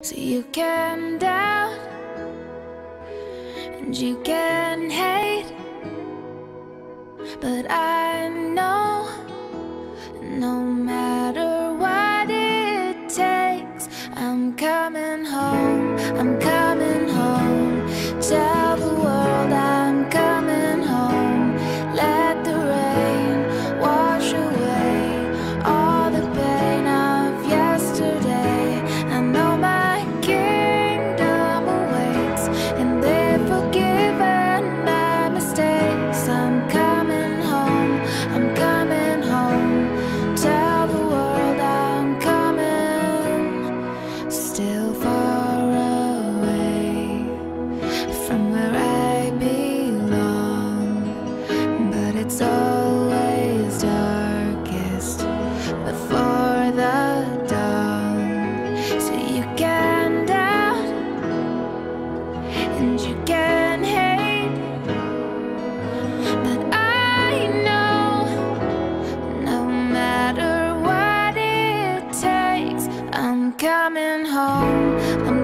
So you can doubt and you can hate, but I know no matter what it takes, I'm coming home, I'm coming home. Tell the world I'm coming home. Let the rain wash away all the pain of yesterday. I know my kingdom awaits, and they've forgiven my mistakes. I'm coming home, I'm coming home. Tell the world I'm coming. Still far away from where I belong, but it's always darkest before the dawn. So you can doubt and you can hate, but I know no matter what it takes, I'm coming home.